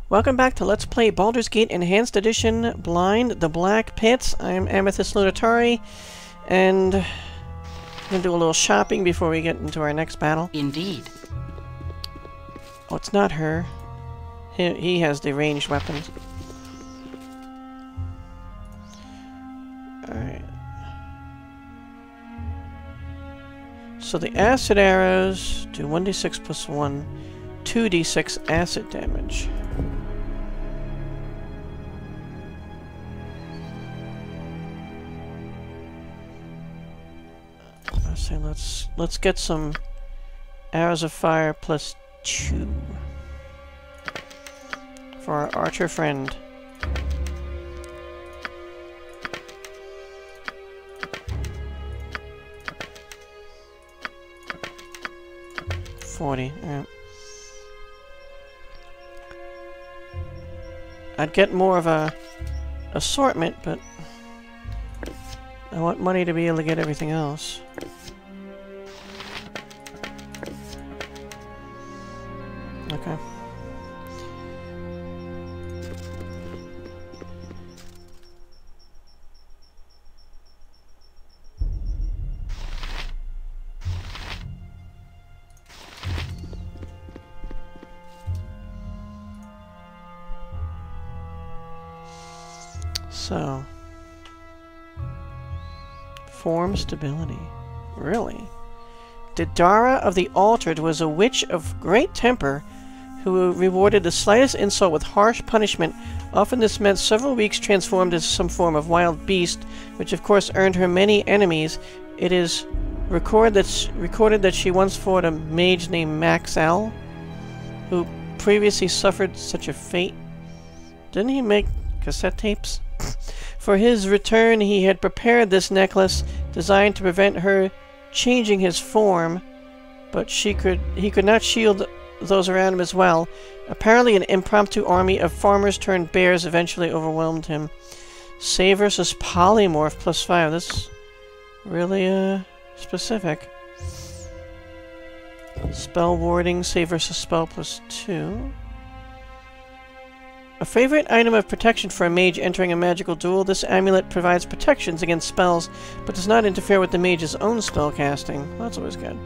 Welcome back to Let's Play Baldur's Gate Enhanced Edition Blind the Black Pits. I'm Amethyst Lunatari, and I'm going to do a little shopping before we get into our next battle. Indeed. Oh, it's not her. He has the ranged weapons. Alright. So the acid arrows do 1d6 plus 1, 2d6 acid damage. So let's get some arrows of fire plus 2 for our archer friend. $40. I'd get more of a assortment, but I want money to be able to get everything else. Okay. So, form stability. Really? Didara of the Altered was a witch of great temper who rewarded the slightest insult with harsh punishment. Often this meant several weeks transformed as some form of wild beast, which of course earned her many enemies. It is recorded that she once fought a mage named Maxell, who previously suffered such a fate. Didn't he make cassette tapes? For his return, he had prepared this necklace, designed to prevent her changing his form, but he could not shield those around him as well. Apparently an impromptu army of farmers turned bears eventually overwhelmed him. Save versus polymorph plus 5. That's really specific. Spell warding, save versus spell plus 2. A favorite item of protection for a mage entering a magical duel, this amulet provides protections against spells, but does not interfere with the mage's own spell casting. Well, that's always good.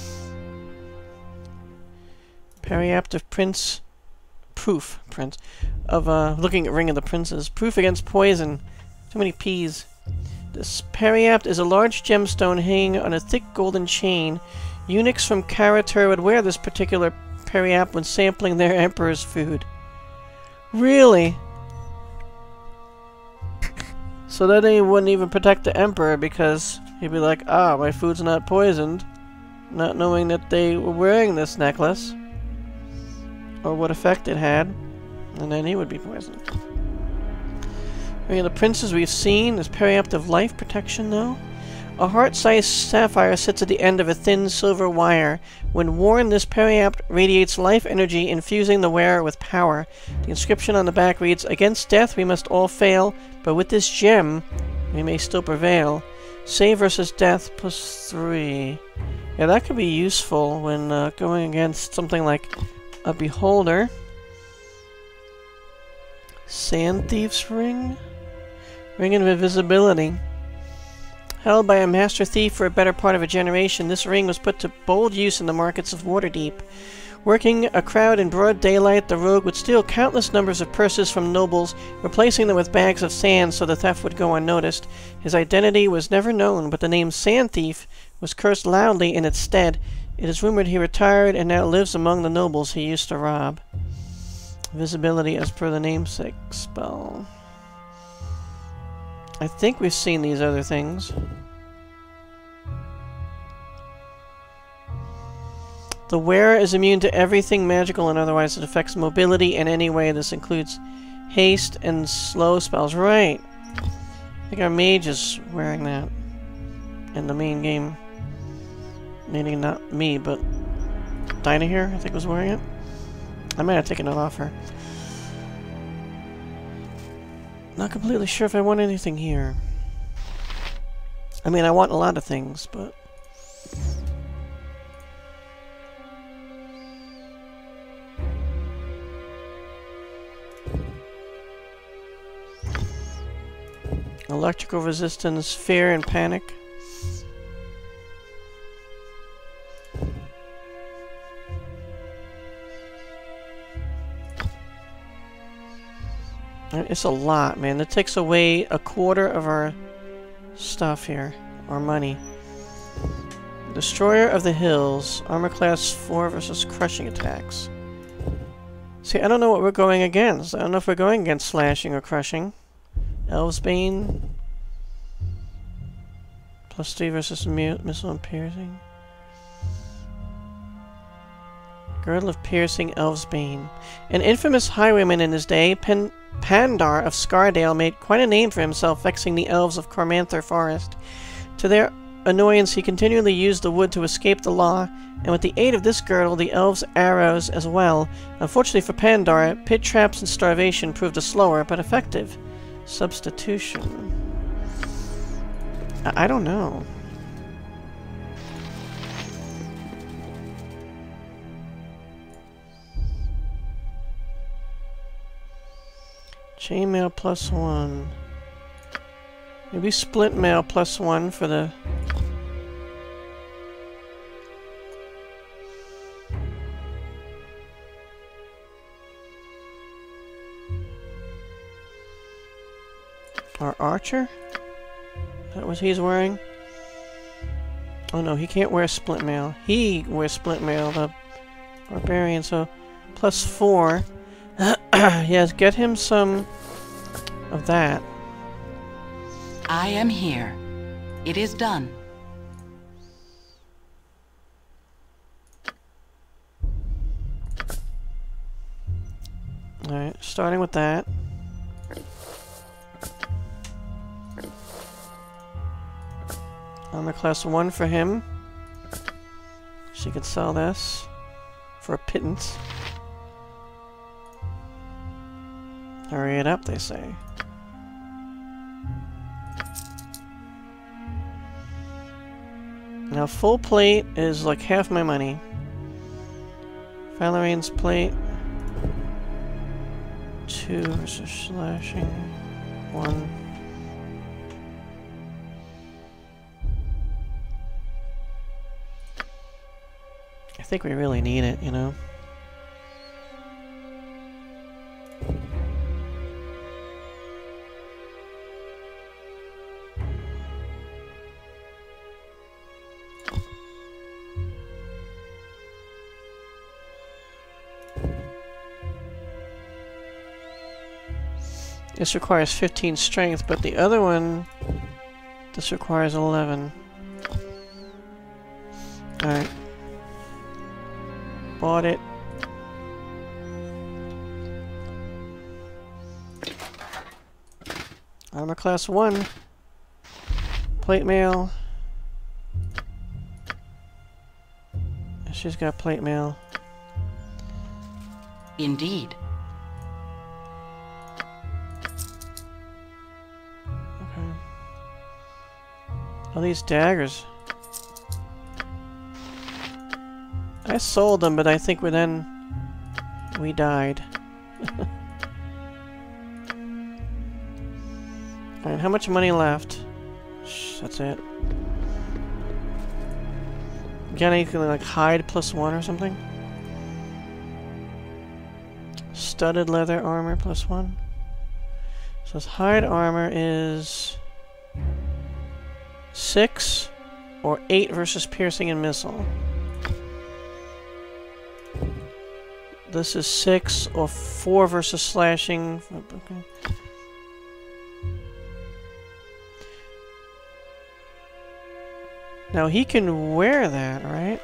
Periaptive Prince... Proof, Prince. Of, looking at Ring of the Princes. Proof against poison. Too many P's. This Periapt is a large gemstone hanging on a thick golden chain. Eunuchs from Karatur would wear this particular Periapt when sampling their emperor's food. Really? So then he wouldn't even protect the emperor because he'd be like, ah, my food's not poisoned. Not knowing that they were wearing this necklace. Or what effect it had. And then he would be poisoned. Ring of the Princes we've seen. Is Periaptive life protection though? A heart-sized sapphire sits at the end of a thin silver wire. When worn, this Periapt radiates life energy, infusing the wearer with power. The inscription on the back reads, "Against death we must all fail, but with this gem we may still prevail. Save versus death plus 3. Yeah, that could be useful when going against something like a beholder. Sand Thief's Ring? Ring of Invisibility. Held by a master thief for a better part of a generation, this ring was put to bold use in the markets of Waterdeep. Working a crowd in broad daylight, the rogue would steal countless numbers of purses from nobles, replacing them with bags of sand so the theft would go unnoticed. His identity was never known, but the name Sand Thief was cursed loudly in its stead. It is rumored he retired and now lives among the nobles he used to rob. Visibility as per the namesake spell. I think we've seen these other things. The wearer is immune to everything magical and otherwise it affects mobility in any way. This includes haste and slow spells. Right. I think our mage is wearing that in the main game. Meaning not me, but Dinah here, I think, was wearing it. I might have taken it off her. Not completely sure if I want anything here. I mean, I want a lot of things, but... Electrical resistance, fear, and panic. It's a lot, man. That takes away a quarter of our stuff here. Our money. Destroyer of the Hills. Armor class 4 versus crushing attacks. See, I don't know what we're going against. I don't know if we're going against slashing or crushing. Elvesbane. Plus 3 versus missile and piercing. Girdle of Piercing, Elvesbane. An infamous highwayman in his day, Pandar of Scardale made quite a name for himself vexing the elves of Cormanther Forest. To their annoyance, he continually used the wood to escape the law, and with the aid of this girdle, the elves' arrows as well. Unfortunately for Pandar, pit traps and starvation proved a slower but effective substitution. I don't know. Chainmail plus 1. Maybe split mail plus 1 for the... Our archer? Is that what he's wearing? Oh no, he can't wear split mail. He wears split mail, the barbarian, so plus 4. Yes, get him some of that. I am here. It is done. Alright, starting with that. Armor class 1 for him. She could sell this for a pittance. Hurry it up, they say. Now, full plate is like half my money. Valerian's plate. 2 versus slashing. 1. I think we really need it, you know? This requires 15 strength, but the other one, this requires 11. Alright. Bought it. Armor class 1. Plate mail. She's got plate mail. Indeed. Okay. All these daggers. I sold them, but I think we died. Alright, how much money left? Shh, that's it. Again, you can like hide plus 1 or something. Studded leather armor plus 1. So this hide armor is 6 or 8 versus piercing and missile. This is 6 or 4 versus slashing. Okay. Now he can wear that, right?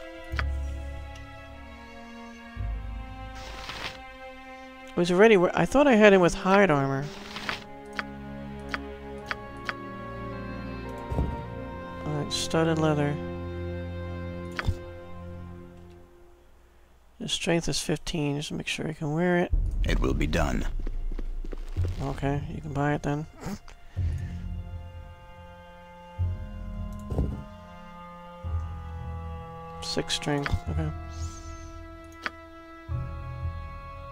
It was already. I thought I had him with hide armor. Alright, studded leather. His strength is 15, just to make sure he can wear it. It will be done. Okay, you can buy it then. 6 strength, okay.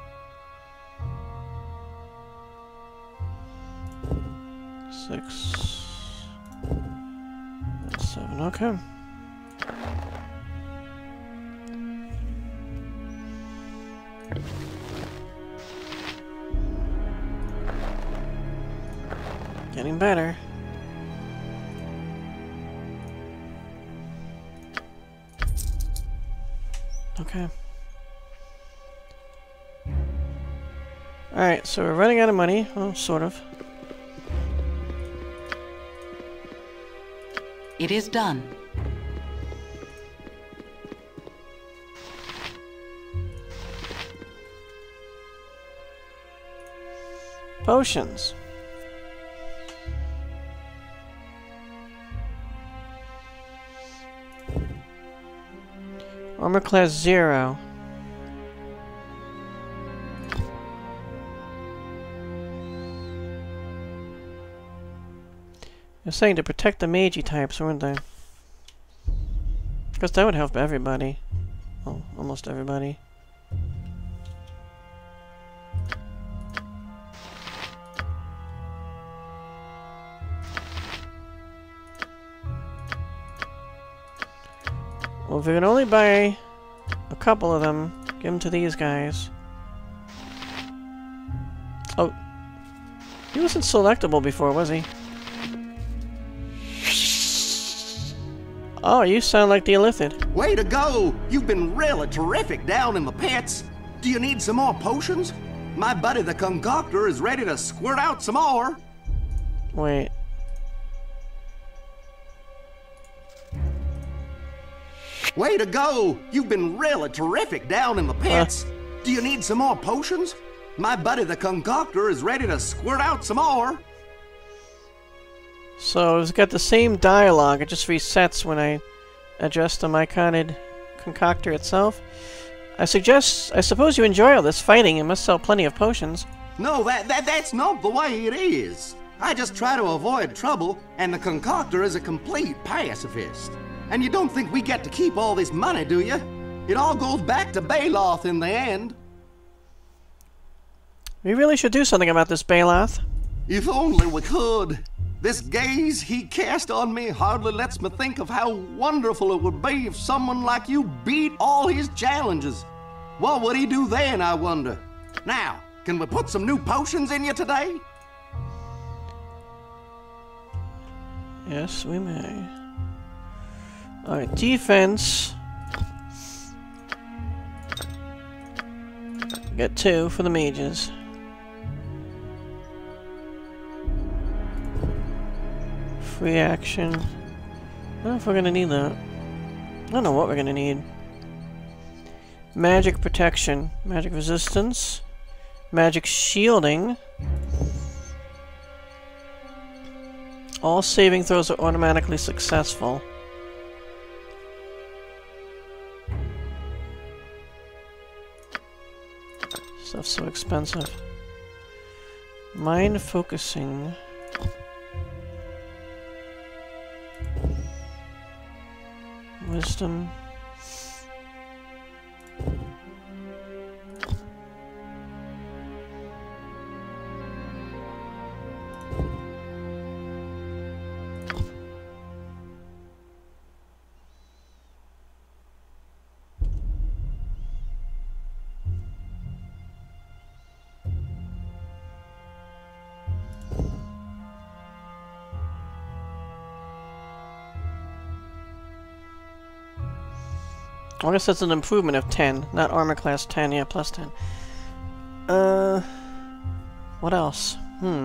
Six. Okay. Getting better. Okay. Alright, so we're running out of money. Well, sort of. It is done. Potions. Armor class 0. They're saying to protect the magey types, weren't they? Because that would help everybody. Well, almost everybody. Well, if we can only buy a couple of them, give them to these guys. Oh. He wasn't selectable before, was he? Oh, you sound like the Illithid. Way to go! You've been really terrific down in the pits. Do you need some more potions? My buddy the concoctor is ready to squirt out some more. Wait. Way to go! You've been really terrific down in the pits. Do you need some more potions? My buddy the concoctor is ready to squirt out some more. So it's got the same dialogue, it just resets when I adjust the myconid concoctor itself. I suppose you enjoy all this fighting and must sell plenty of potions. No, that's not the way it is. I just try to avoid trouble, and the concoctor is a complete pacifist. And you don't think we get to keep all this money, do you? It all goes back to Baloth in the end. We really should do something about this Baloth. If only we could. This gaze he cast on me hardly lets me think of how wonderful it would be if someone like you beat all his challenges. What would he do then, I wonder? Now, can we put some new potions in you today? Yes, we may. Alright, defense. Get 2 for the mages. Free action. I don't know if we're gonna need that. I don't know what we're gonna need. Magic protection. Magic resistance. Magic shielding. All saving throws are automatically successful. Stuff's so expensive. Mind focusing. Wisdom. I guess that's an improvement of 10, not armor class 10, yeah, plus 10. What else?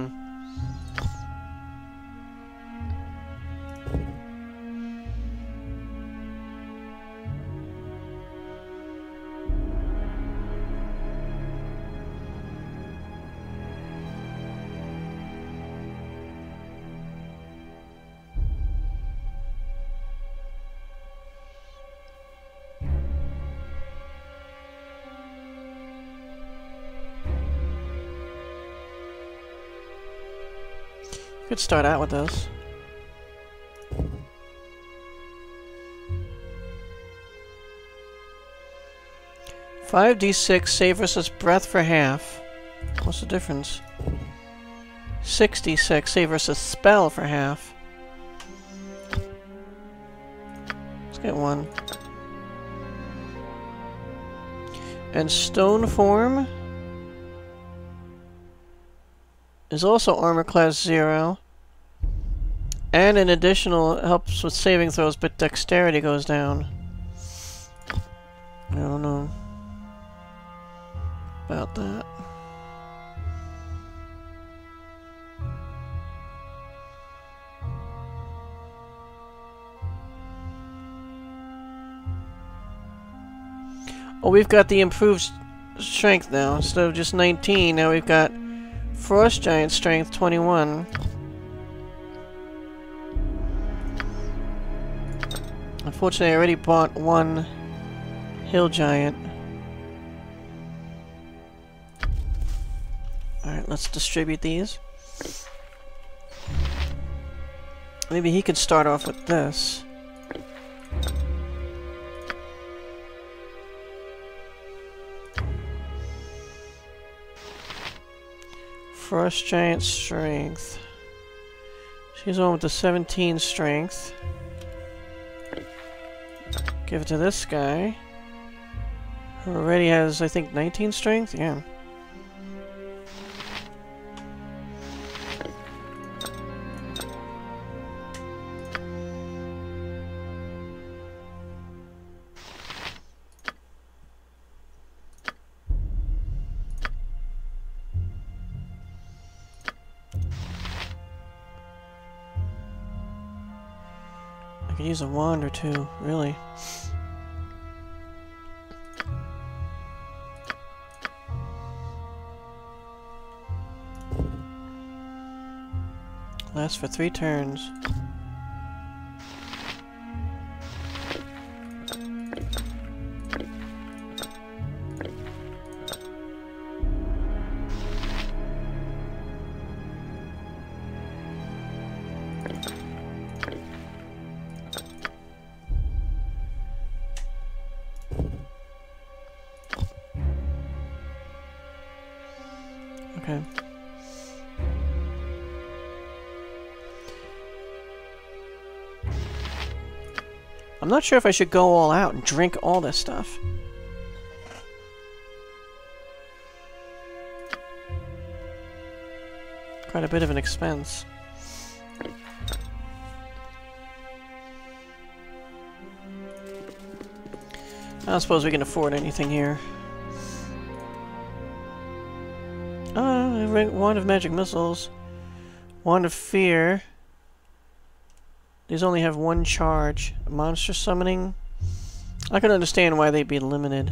Could start out with this. $5d6 save versus breath for half. What's the difference? 6d6 save versus spell for half. Let's get one. And stone form is also armor class 0. And an additional helps with saving throws, but dexterity goes down. I don't know about that. Oh, we've got the improved strength now. Instead of just 19, now we've got Frost Giant strength 21. Unfortunately, I already bought one Hill Giant. Alright, let's distribute these. Maybe he could start off with this. Frost Giant strength. She's on with the 17 strength. Give it to this guy, who already has, I think, 19 strength? Yeah. I could use a wand or two, really. Lasts for 3 turns. Okay. I'm not sure if I should go all out and drink all this stuff. Quite a bit of an expense. I don't suppose we can afford anything here. Wand of Magic Missiles. Wand of Fear. These only have 1 charge. Monster Summoning. I can understand why they'd be limited.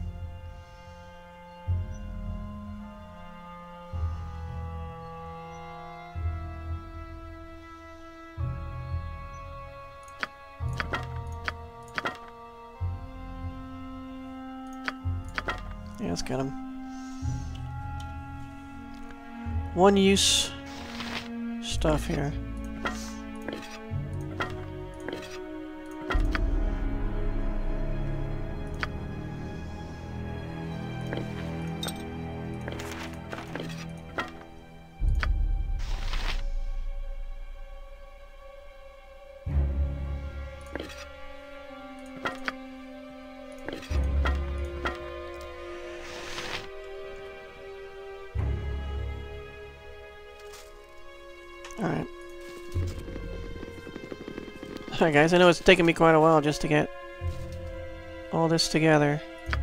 Yeah, let's get them. One use stuff here. Alright. Alright guys, I know it's taken me quite a while just to get all this together.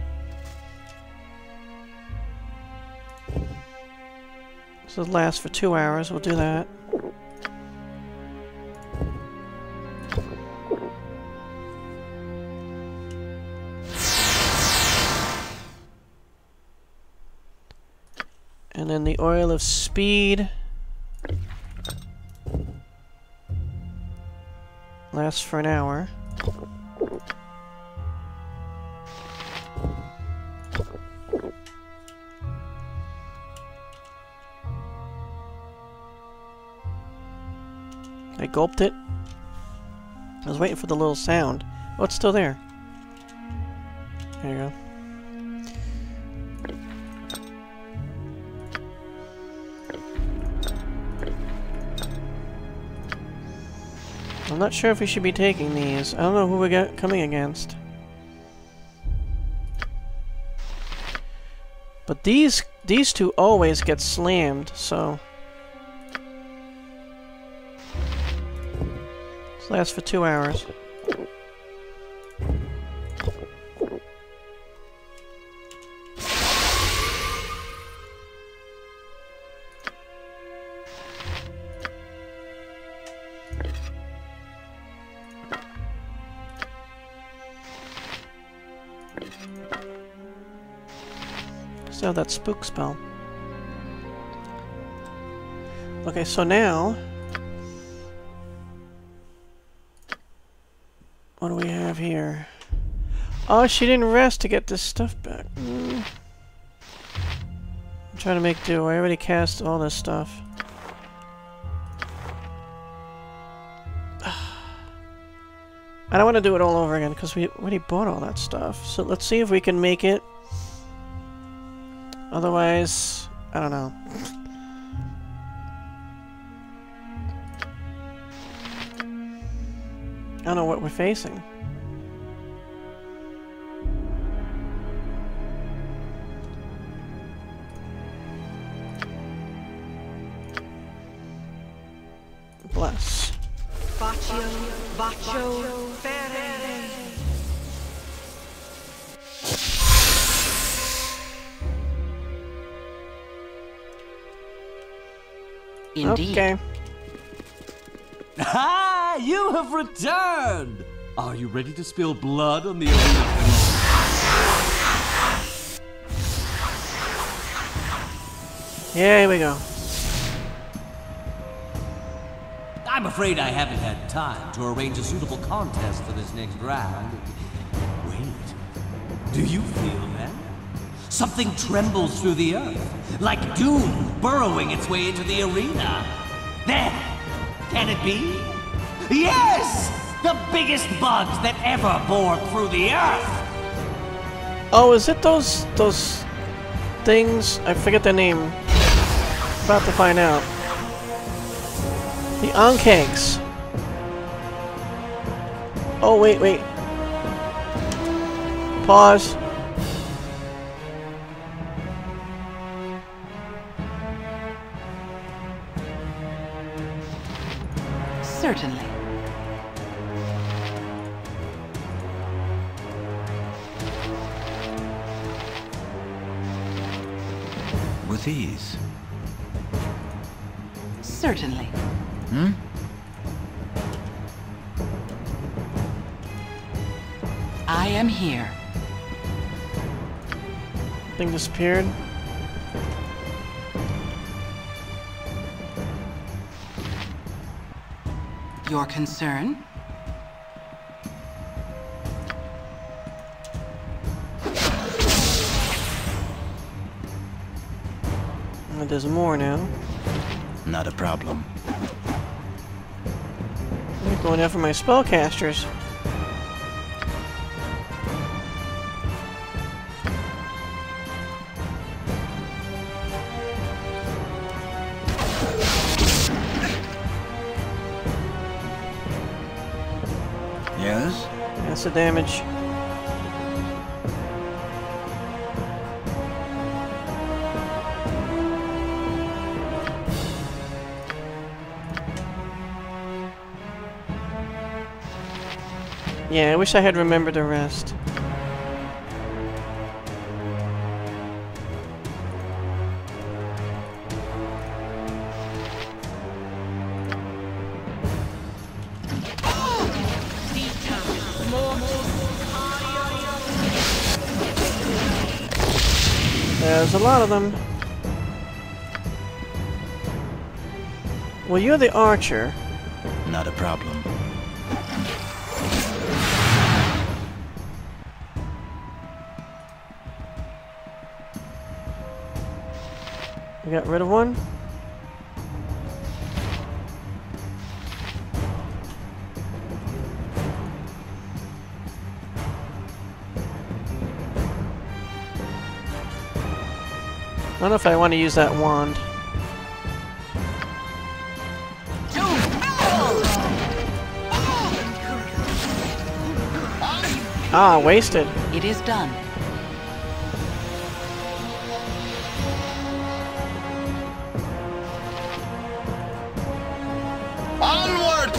This will last for 2 hours, we'll do that. And then the Oil of Speed lasts for an hour. I gulped it. I was waiting for the little sound. Oh, it's still there. There you go. I'm not sure if we should be taking these. I don't know who we got coming against. But these two always get slammed, so... This lasts for 2 hours. Still have that spook spell. Okay, so now... What do we have here? Oh, she didn't rest to get this stuff back. I'm trying to make do. I already cast all this stuff. I don't want to do it all over again because we already bought all that stuff. So let's see if we can make it. Otherwise, I don't know. I don't know what we're facing. Bless. Indeed. Okay. Ah, you have returned! Are you ready to spill blood on the arena floor? Yeah, here we go. I'm afraid I haven't had time to arrange a suitable contest for this next round. Wait, do you feel that? Something trembles through the earth, like doom burrowing its way into the arena. There! Can it be? Yes! The biggest bugs that ever bored through the earth! Oh, is it those things? I forget their name. About to find out. The Ankhegs. Oh, wait. Pause. Certainly. With ease. Certainly. Hmm? I am here. Thing disappeared. Your concern? There's more now. Not a problem. I'm going after my spellcasters. Yes? That's the damage. Yeah, I wish I had remembered the rest. There's a lot of them. Well, you're the archer. Not a problem. We got rid of one. I don't know if I want to use that wand. Ah, wasted. It is done. Onward!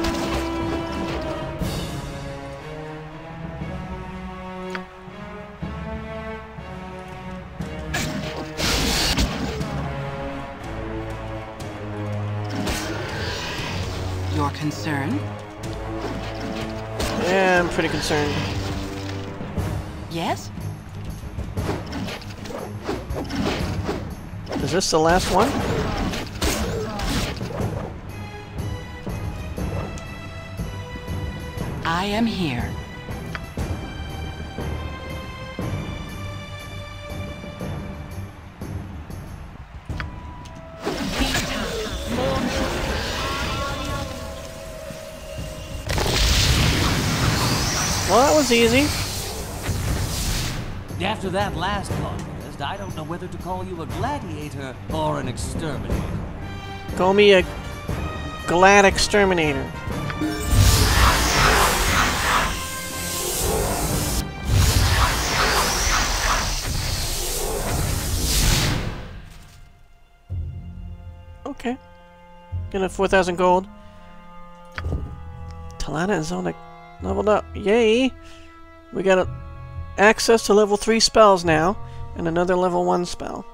Your concern? Yeah, I'm pretty concerned. Yes? Is this the last one? I am here. Well, that was easy. After that last contest, I don't know whether to call you a gladiator or an exterminator. Call me a glad exterminator. Okay. Getting 4,000 gold. Talana and Zona leveled up. Yay! We got access to level 3 spells now, and another level 1 spell.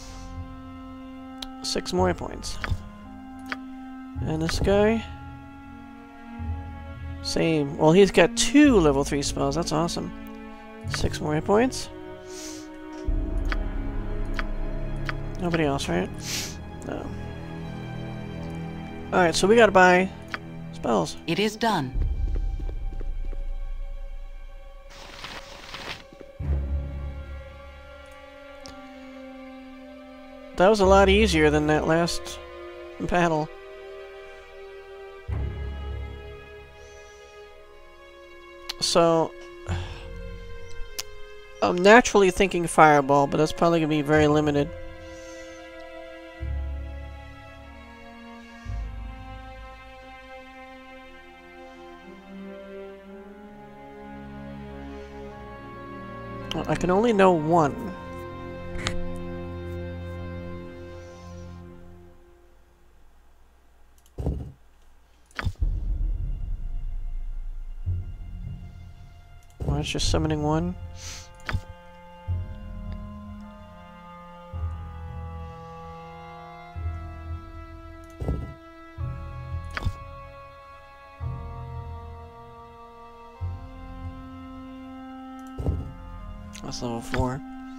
6 more points. And this guy? Same. Well, he's got 2 level 3 spells. That's awesome. 6 more hit points. Nobody else, right? No. Alright, so we gotta buy spells. It is done. That was a lot easier than that last battle. So, I'm naturally thinking fireball, but that's probably going to be very limited. Well, I can only know one. Well, it's just summoning one. That's level 4.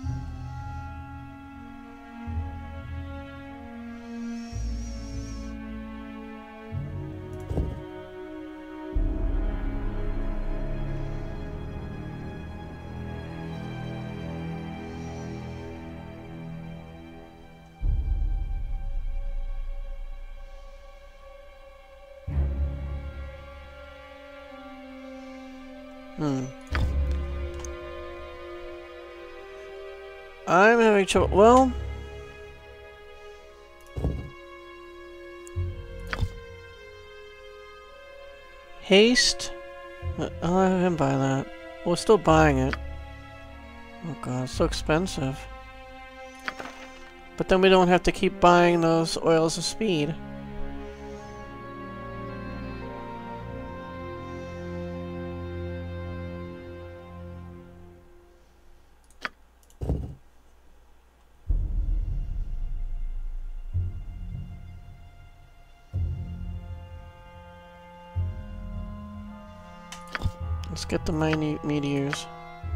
I'm having trouble. Well, haste. I'll have him buy that. We're still buying it. Oh god, it's so expensive. But then we don't have to keep buying those oils of speed. Let's get the minute meteors.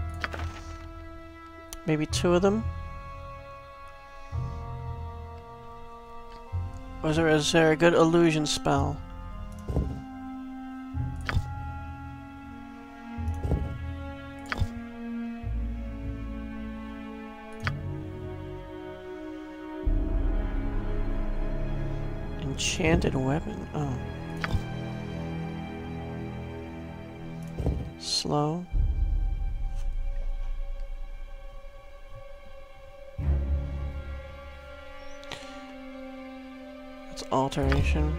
Maybe 2 of them? Or is there a good illusion spell? Enchanted weapon. Oh. Slow. That's alteration.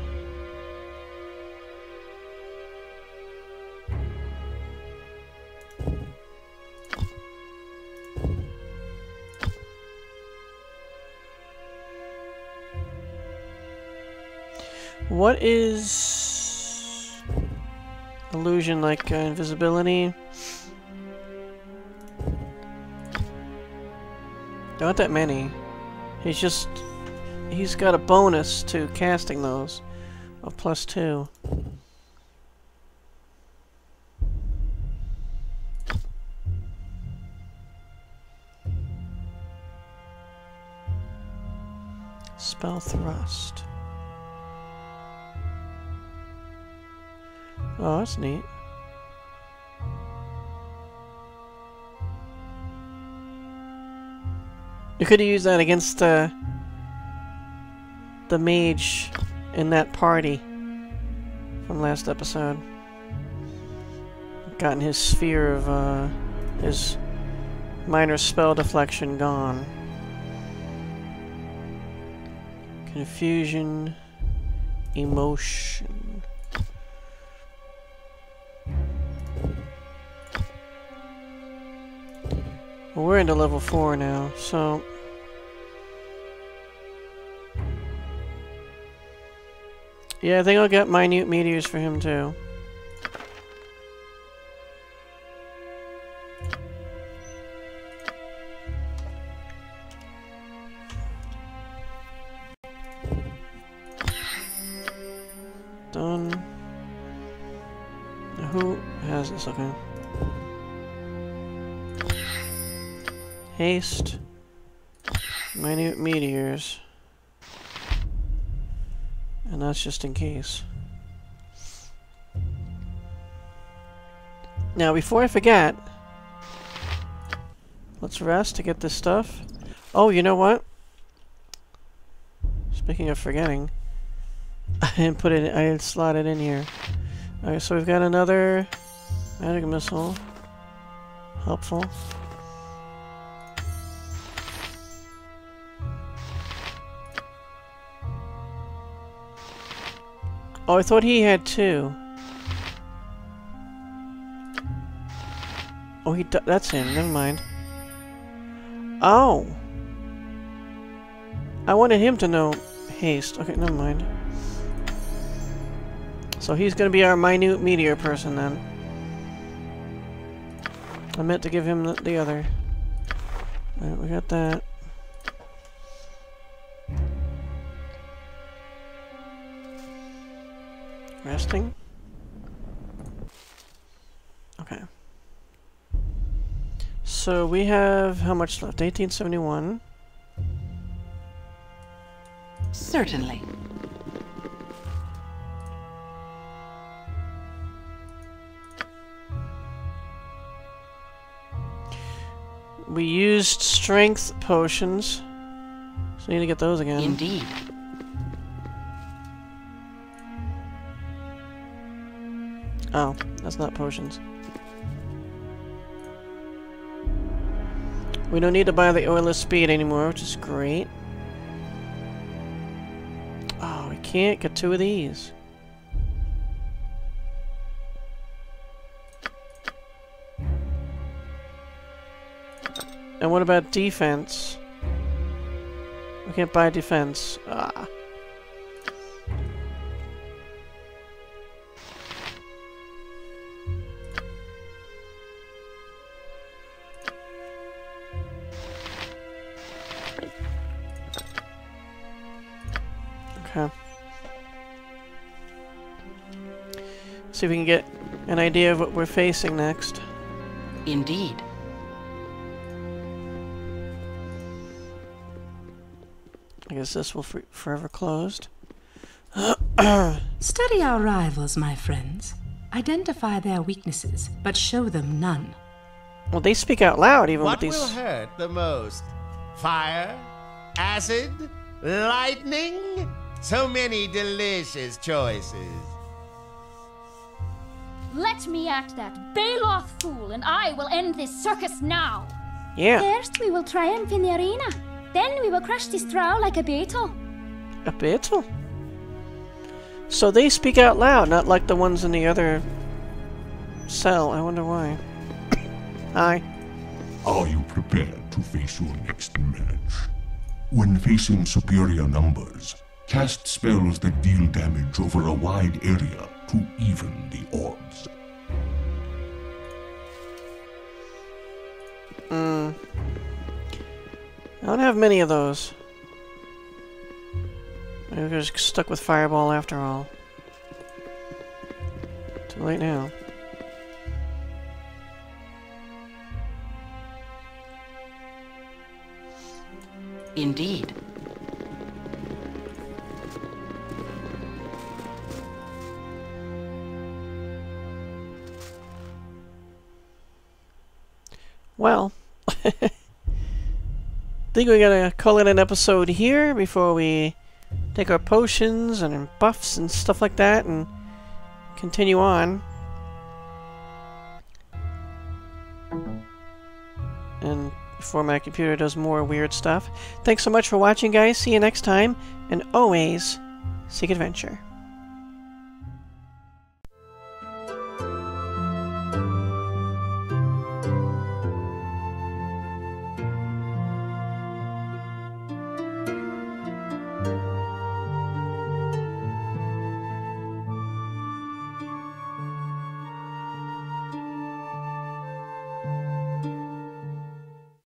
What is illusion, like invisibility? Not that many. He's got a bonus to casting those of +2. Spell thrust. Oh, that's neat. You could have used that against the mage in that party from last episode. Gotten his sphere of his minor spell deflection gone. Confusion, emotion. Well, we're into level 4 now, so yeah, I think I'll get minute meteors for him too. Done. Now who has this? Okay. Haste. Minute meteors. And that's just in case. Now, before I forget, let's rest to get this stuff. Oh, you know what? Speaking of forgetting, I didn't put it. I didn't slot it in here. Alright, so we've got another magic missile. Helpful. Oh, I thought he had 2. Oh, that's him. Never mind. Oh! I wanted him to know haste. Okay, never mind. So he's gonna be our minute meteor person then. I meant to give him the other. Alright, we got that. Resting? Okay. So we have how much left? 1871. Certainly. We used strength potions. So we need to get those again. Indeed. Oh, that's not potions. We don't need to buy the oilless speed anymore, which is great. Oh, we can't get 2 of these. And what about defense? We can't buy defense. Ah. Okay. See if we can get an idea of what we're facing next. Indeed. I guess this will forever closed. Study our rivals, my friends. Identify their weaknesses, but show them none. Well, they speak out loud even What with these. will hurt the most? Fire? Acid? Lightning? So many delicious choices. Let me act that Baloth fool, and I will end this circus now. Yeah. First, we will triumph in the arena. Then we will crush this drow like a beetle. A beetle? So they speak out loud, not like the ones in the other cell. I wonder why. Hi. Are you prepared to face your next match? When facing superior numbers, Cast spells that deal damage over a wide area to even the odds. I don't have many of those. Maybe we're just stuck with Fireball after all. Too late now. Indeed. Well, think we gotta call it an episode here before we take our potions and buffs and stuff like that and continue on. And before my computer does more weird stuff. Thanks so much for watching, guys. See you next time, and always seek adventure.